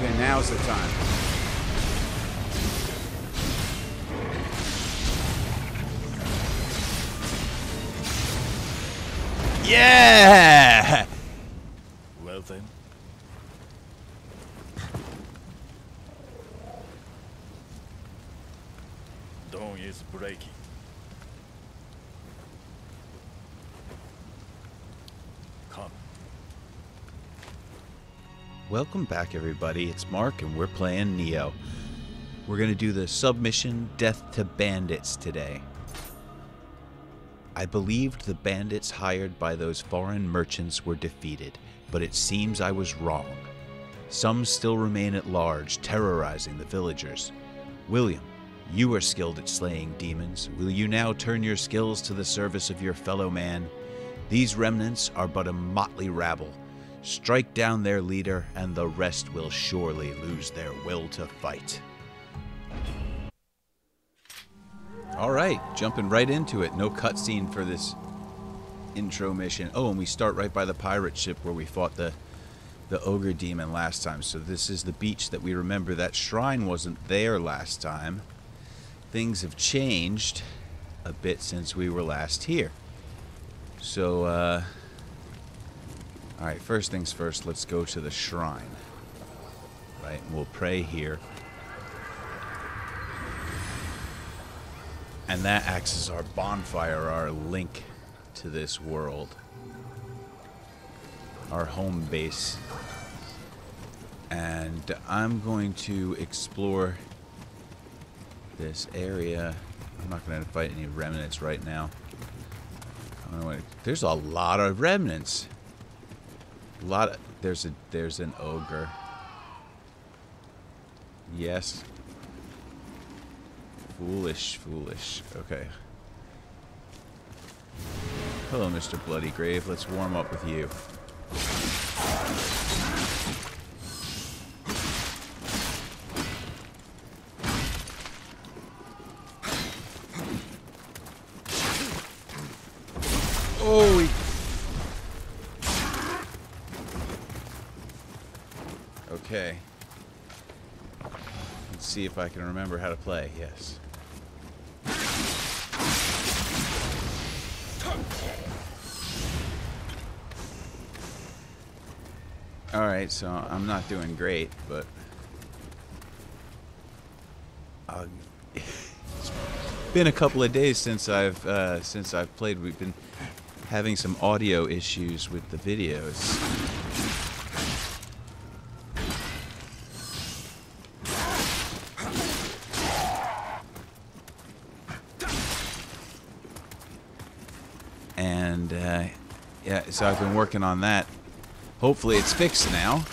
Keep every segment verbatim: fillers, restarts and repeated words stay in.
Okay, now's the time. Yeah! Well then. Dawn is breaking. Come. Welcome back, everybody. It's Mark, and we're playing Nioh. We're going to do the submission Death to Bandits today. I believed the bandits hired by those foreign merchants were defeated, but it seems I was wrong. Some still remain at large, terrorizing the villagers. William, you are skilled at slaying demons. Will you now turn your skills to the service of your fellow man? These remnants are but a motley rabble. Strike down their leader, and the rest will surely lose their will to fight. All right, jumping right into it. No cutscene for this intro mission. Oh, and we start right by the pirate ship where we fought the the ogre demon last time. So this is the beach that we remember. That shrine wasn't there last time. Things have changed a bit since we were last here. So, uh... alright, first things first, let's go to the shrine. Right, and we'll pray here. And that acts as our bonfire, our link to this world. Our home base. And I'm going to explore this area. I'm not going to fight any remnants right now. I don't know what, there's a lot of remnants. A lot of, there's a there's an ogre. Yes. Foolish, foolish. Okay. Hello, Mister Bloody Grave. Let's warm up with you. Oh, he... Okay. Let's see if I can remember how to play. Yes. Alright, so I'm not doing great, but uh, it's been a couple of days since I've uh, since I've played. We've been having some audio issues with the videos. And uh, yeah, so I've been working on that. Hopefully it's fixed now.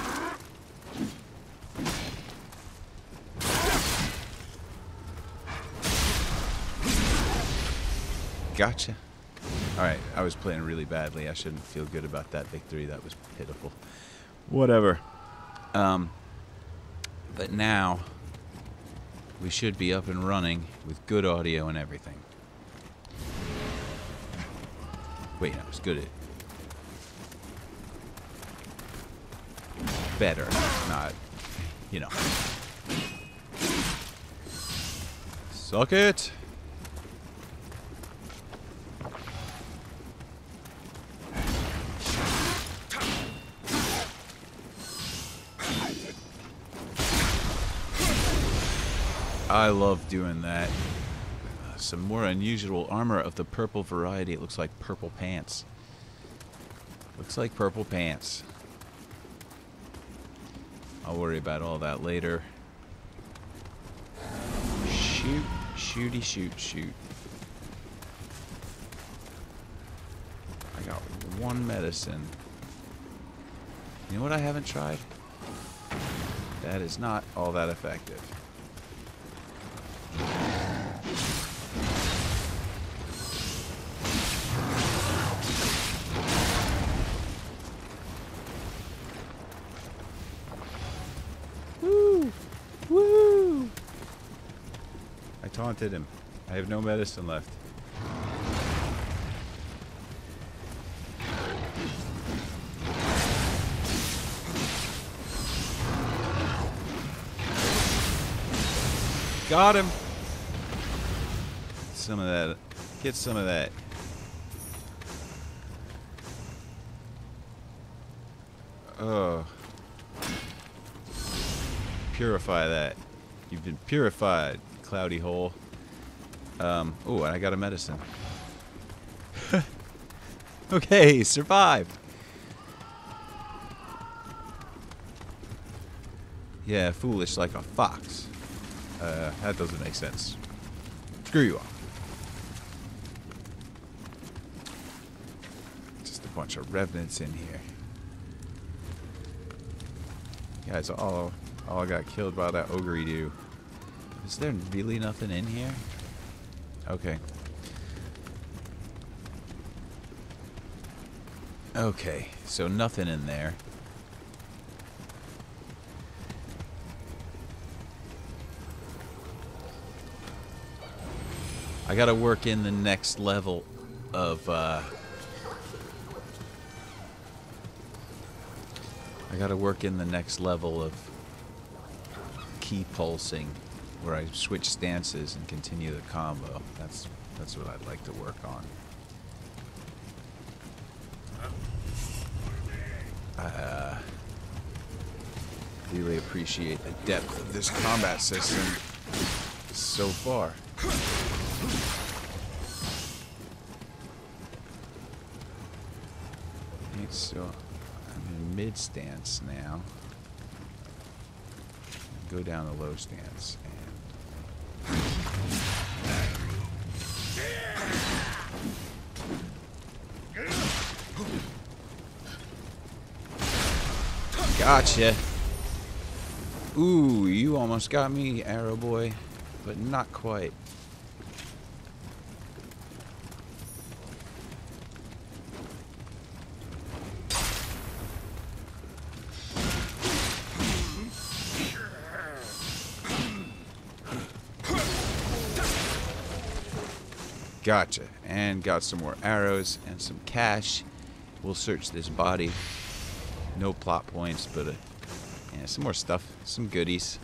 Gotcha. Alright, I was playing really badly. I shouldn't feel good about that victory. That was pitiful. Whatever. Um, but now, we should be up and running with good audio and everything. Wait, no, it's good at... better, not, you know. Suck it! I love doing that. Uh, some more unusual armor of the purple variety. It looks like purple pants. Looks like purple pants. I'll worry about all that later. Shoot, shooty, shoot, shoot. I got one medicine. You know what I haven't tried? That is not all that effective. Taunted him. I have no medicine left. Got him. Some of that. Get some of that. Oh. Purify that. You've been purified, cloudy hole. Um, oh, and I got a medicine. Okay, survived. Yeah, foolish like a fox. Uh, that doesn't make sense. Screw you all. Just a bunch of revenants in here. Guys, all all got killed by that ogre do. Is there really nothing in here? Okay. Okay, so nothing in there. I gotta work in the next level of, uh... I gotta work in the next level of key pulsing, where I switch stances and continue the combo. That's, that's what I'd like to work on. Uh, really appreciate the depth of this combat system so far. Right, so I'm in mid stance now. Go down to low stance and gotcha. Ooh, you almost got me, Arrow Boy, but not quite. Gotcha. And got some more arrows and some cash. We'll search this body. No plot points, but uh, yeah, some more stuff. Some goodies.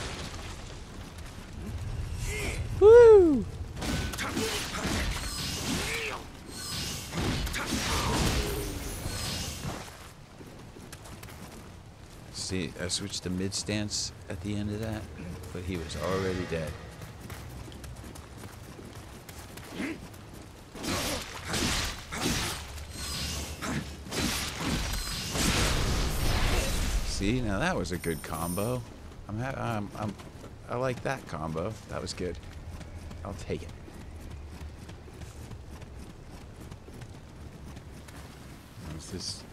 Woo! See, I switched to mid stance at the end of that, but he was already dead. See, now that was a good combo. I'm, ha I'm, I'm, I like that combo. That was good. I'll take it. What's this?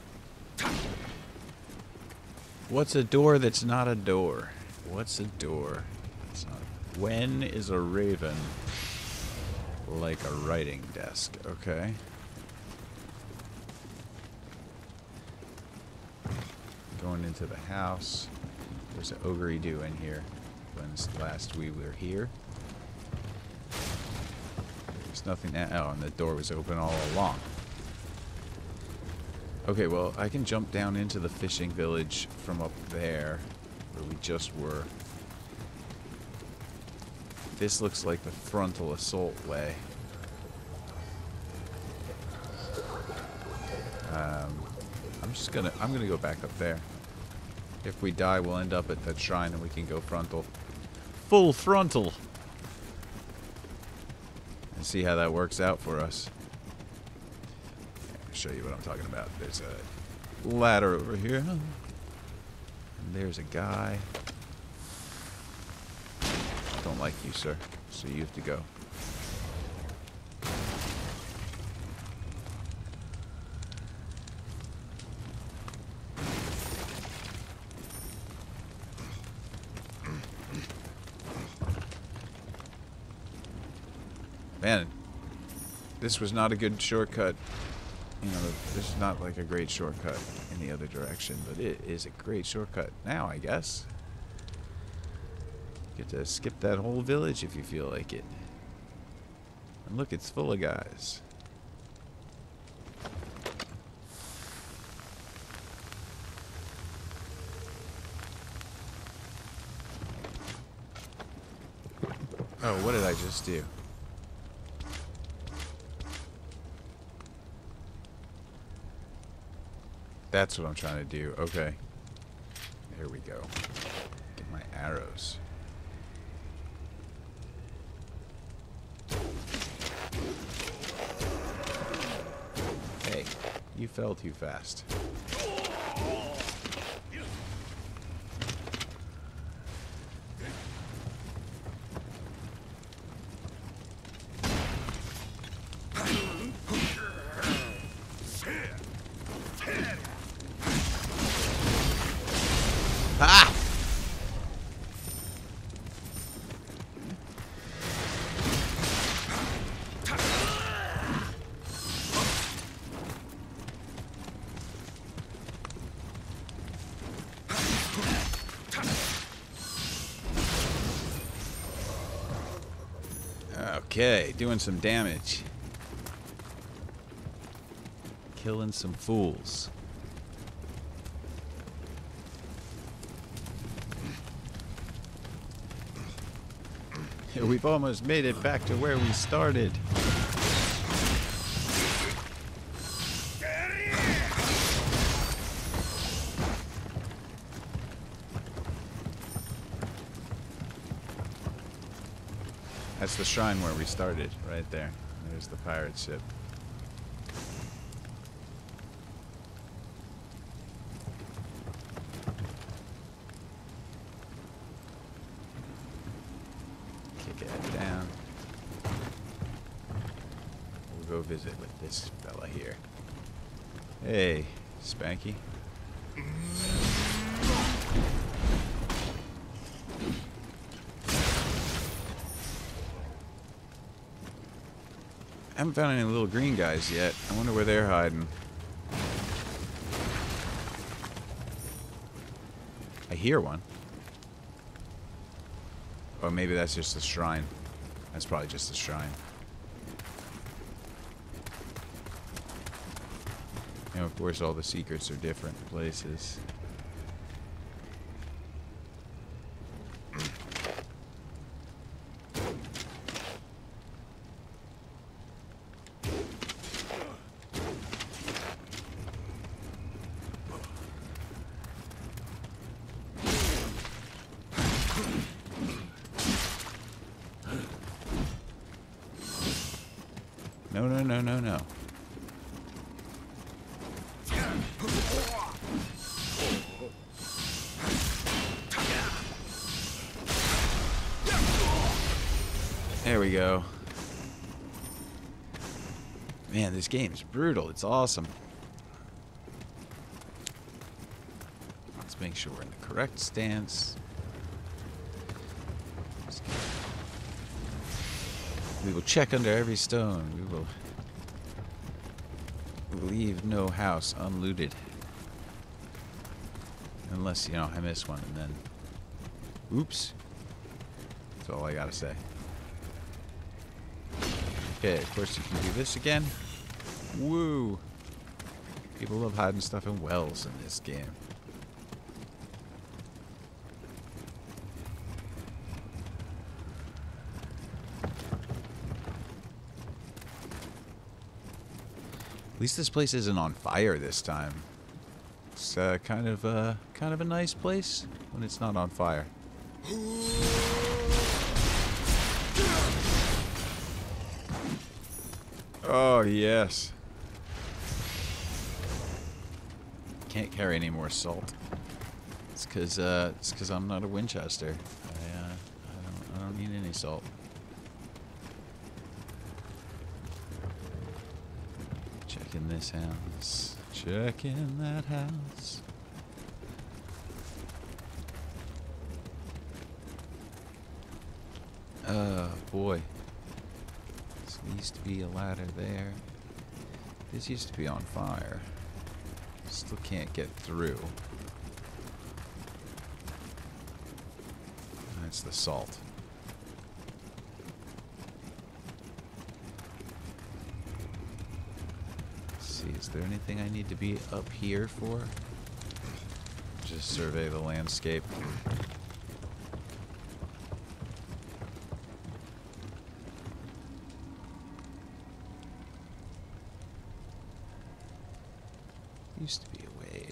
What's a door that's not a door? What's a door that's not? When is a raven like a writing desk? Okay. Going into the house. There's an ogre-do in here. When's last we were here? There's nothing. Oh, and the door was open all along. Okay, well, I can jump down into the fishing village from up there, where we just were. This looks like the frontal assault way. Um, I'm just gonna, I'm gonna go back up there. If we die, we'll end up at that shrine and we can go frontal. Full frontal! And see how that works out for us. I'll show you what I'm talking about. There's a ladder over here. And there's a guy. Don't like you, sir. So you have to go. Man, this was not a good shortcut. You know, this is not like a great shortcut in the other direction, but it is a great shortcut now, I guess. You get to skip that whole village if you feel like it. And look, it's full of guys. Oh, what did I just do? That's what I'm trying to do. Okay. There we go. Get my arrows. Hey, you fell too fast. Ah! Okay, doing some damage. Killing some fools. We've almost made it back to where we started. That's the shrine where we started, right there. There's the pirate ship. Kick it down. We'll go visit with this fella here. Hey, Spanky. I haven't found any little green guys yet. I wonder where they're hiding. I hear one. Or maybe that's just a shrine. That's probably just a shrine. And of course all the secrets are different places. No, no, no, no, no. There we go. Man, this game's brutal. It's awesome. Let's make sure we're in the correct stance. We will check under every stone. We will leave no house unlooted. Unless, you know, I miss one and then... Oops. That's all I gotta say. Okay, of course you can do this again. Woo! People love hiding stuff in wells in this game. At least this place isn't on fire this time. It's uh, kind of uh, kind of a nice place when it's not on fire. Oh yes. Can't carry any more salt. It's cause uh, it's cause I'm not a Winchester. I uh, I don't I don't need any salt. Checking this house. Checking that house. Oh boy. This used to be a ladder there. This used to be on fire. Still can't get through. That's the salt. Is there anything I need to be up here for? Just survey the landscape. Used to be a way.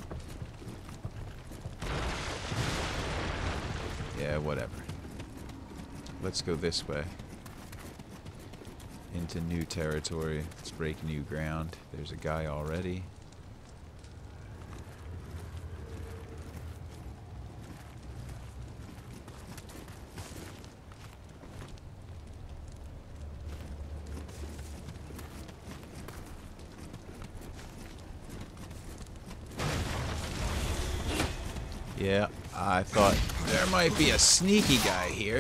Yeah, whatever. Let's go this way. Into new territory. Let's break new ground. There's a guy already. Yeah, I thought there might be a sneaky guy here.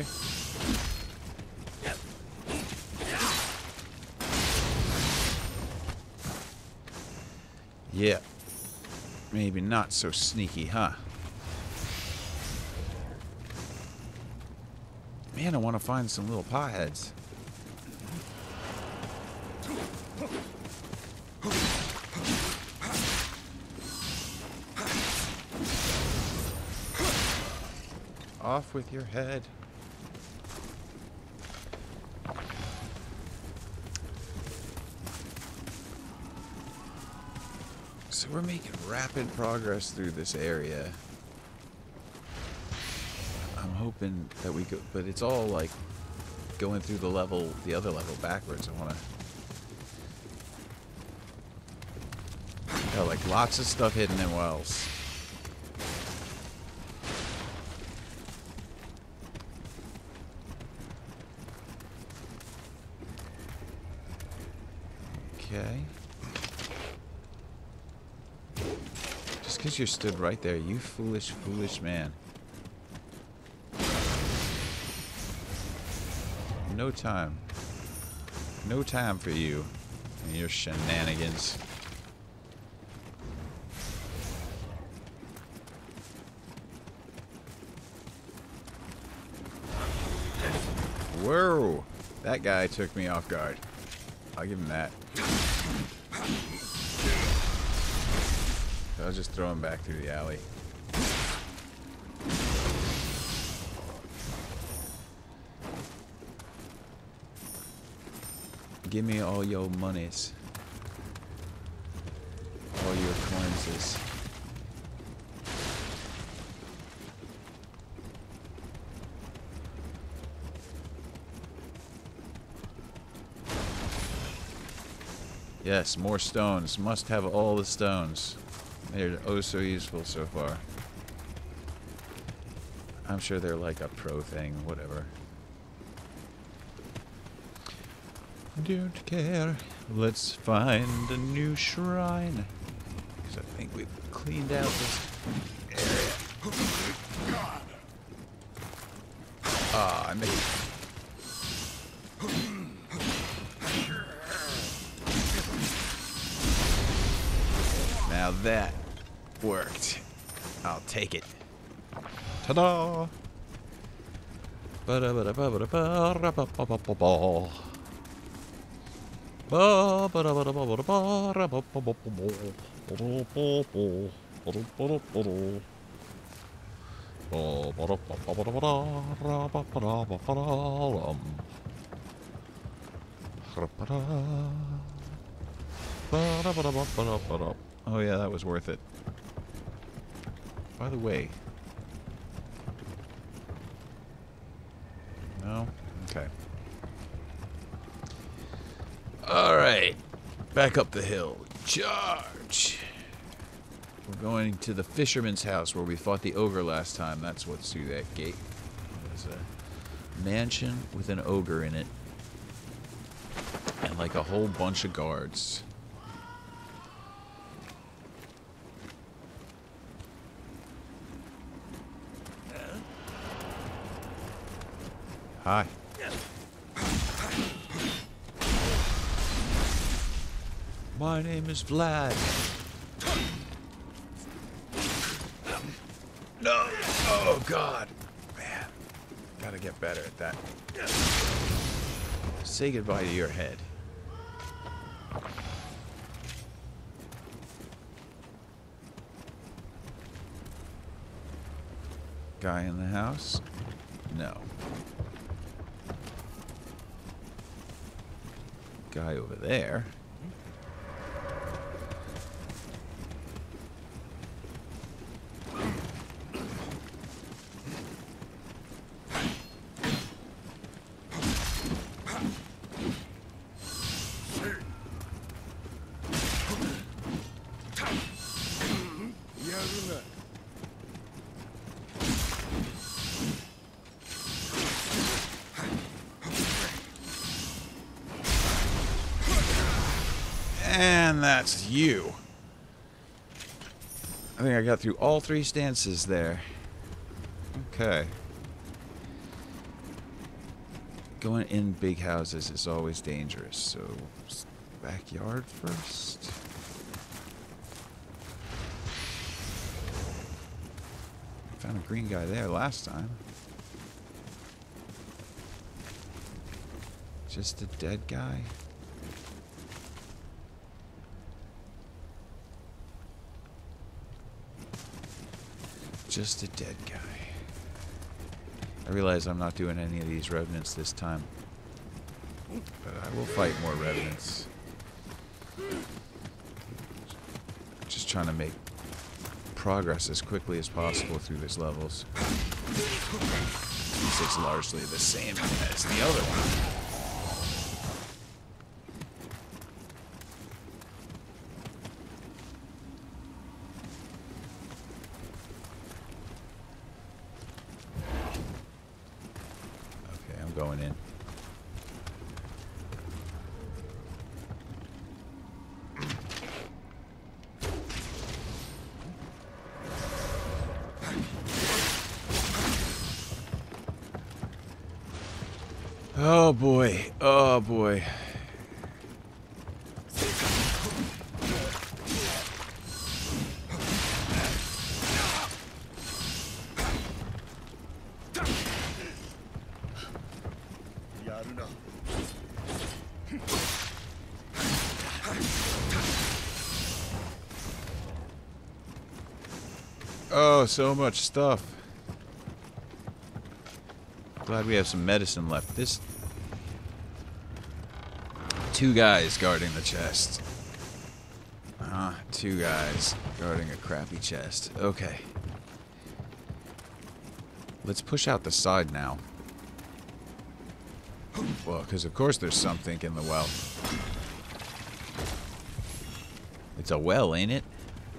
Yeah. Maybe not so sneaky, huh? Man, I want to find some little potheads. Off with your head. So we're making rapid progress through this area. I'm hoping that we go, but it's all like going through the level, the other level backwards. I want to, oh, like lots of stuff hidden in wells. Okay. Just because you stood right there, you foolish, foolish man. No time. No time for you and your shenanigans. Whoa! That guy took me off guard. I'll give him that. I'll just throw him back through the alley. Give me all your monies. All your coins. Yes, more stones. Must have all the stones. They're oh so useful so far. I'm sure they're like a pro thing, whatever. Don't care. Let's find a new shrine. Because I think we've cleaned out this area. Ah, I made it. Now that worked. I'll take it. Ta-da! Oh yeah, that was worth it. By the way. No? Okay. Alright. Back up the hill. Charge! We're going to the fisherman's house where we fought the ogre last time. That's what's through that gate. There's a mansion with an ogre in it. And like a whole bunch of guards. Hi. My name is Vlad. No! Oh, God. Man. Gotta get better at that. Say goodbye to your head. Guy in the house? No. Guy over there. And that's you. I think I got through all three stances there. Okay. Going in big houses is always dangerous, so backyard first. Found a green guy there last time. Just a dead guy. Just a dead guy. I realize I'm not doing any of these revenants this time, but I will fight more revenants. Just trying to make progress as quickly as possible through these levels. This is largely the same as the other one. Going in. Oh boy. Oh boy. Oh, so much stuff. Glad we have some medicine left. This... Two guys guarding the chest. Ah, uh, two guys guarding a crappy chest. Okay. Let's push out the side now. Well, because of course there's something in the well. It's a well, ain't it?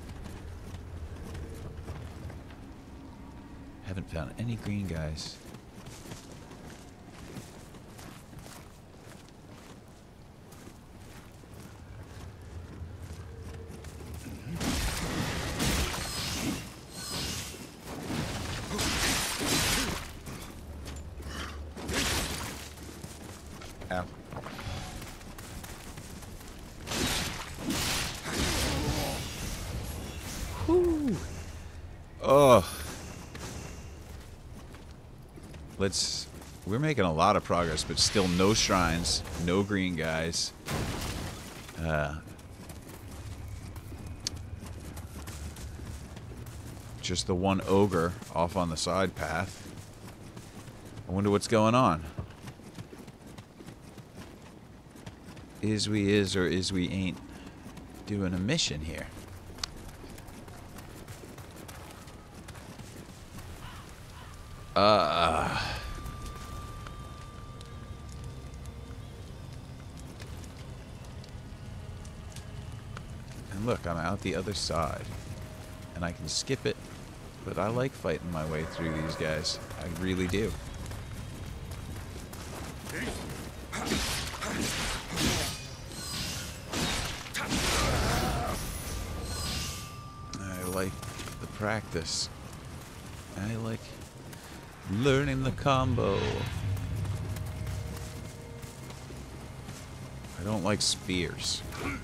Haven't found any green guys. Ow. Whew. Oh. Let's... We're making a lot of progress, but still no shrines, no green guys. Uh, just the one ogre off on the side path. I wonder what's going on. Is we is or is we ain't doing a mission here? Uh... And look, I'm out the other side. And I can skip it, but I like fighting my way through these guys. I really do. I like the practice. I like learning the combo. I don't like spears.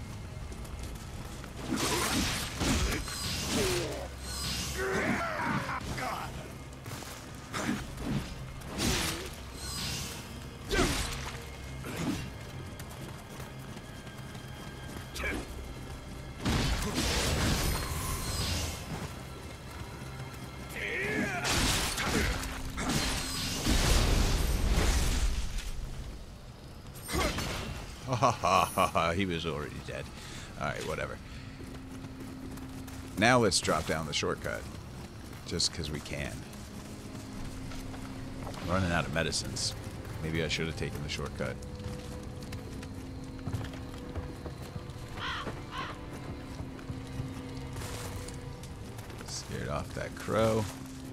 Ha ha ha ha, he was already dead. Alright, whatever. Now let's drop down the shortcut. Just because we can. I'm running out of medicines. Maybe I should have taken the shortcut. Scared off that crow.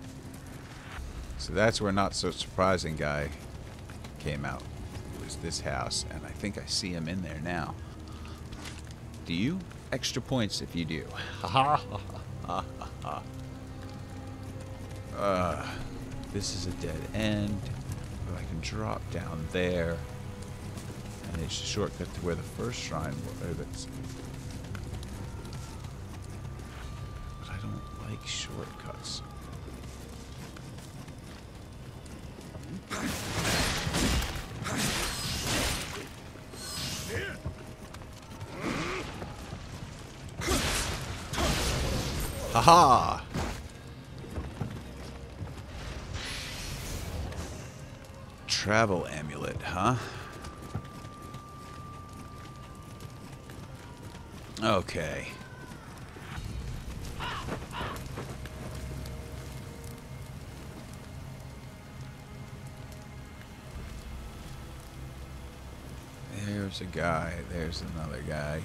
So that's where Not So Surprising guy came out. It was this house, and I think I see him in there now. to you. Extra points if you do. Ha ha ha ha ha. Uh, this is a dead end. But I can drop down there. And it's a shortcut to where the first shrine was. But I don't like shortcuts. Haha! Travel amulet, huh? Okay. There's a guy. There's another guy.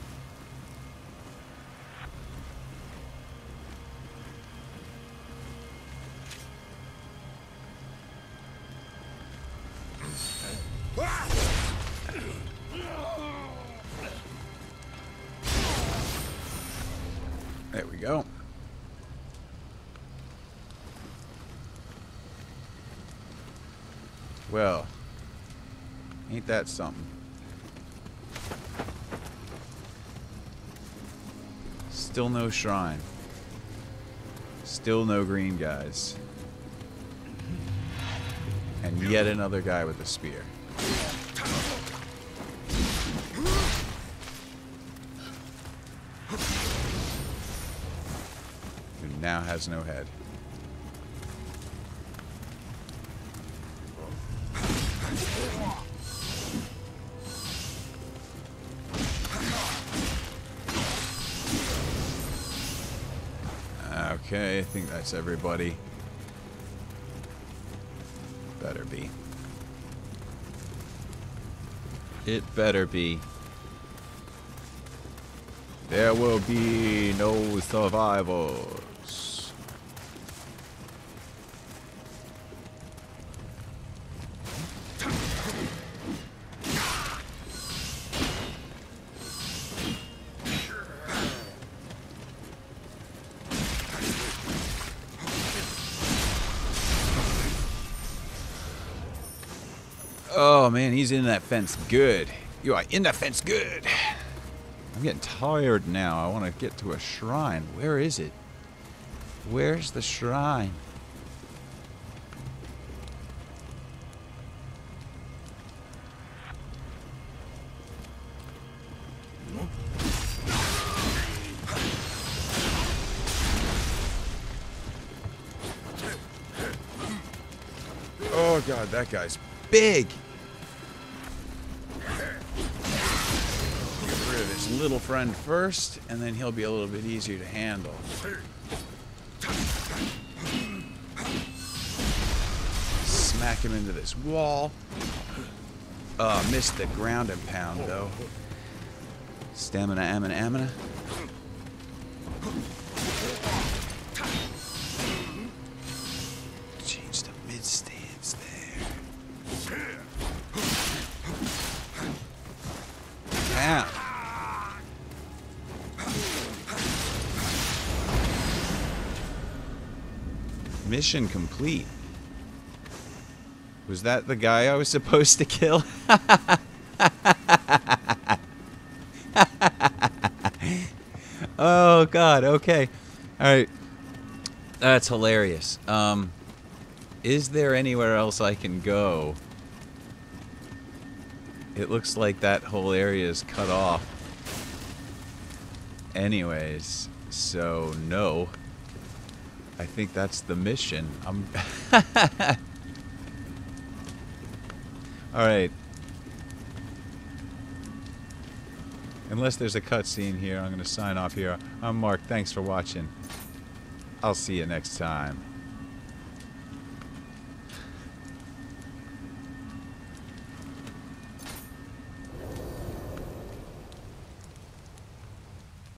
There we go. Well, ain't that something? Still no shrine. Still no green guys. And yet another guy with a spear. Who now has no head. Okay, I think that's everybody. Better be. It better be. There will be no survivors. Oh man, he's in that fence good. You are in that fence good. I'm getting tired now. I want to get to a shrine. Where is it? Where's the shrine? Oh god, that guy's big. Get rid of his little friend first, and then he'll be a little bit easier to handle. Smack him into this wall. Uh, missed the ground and pound though. Stamina, amina, amina. Change the mid stance there. Down. Mission complete. Was that the guy I was supposed to kill? Oh god, okay. Alright. That's hilarious. Um, is there anywhere else I can go? It looks like that whole area is cut off. Anyways, so no. I think that's the mission. I'm Alright. Unless there's a cutscene here, I'm going to sign off here. I'm Mark. Thanks for watching. I'll see you next time.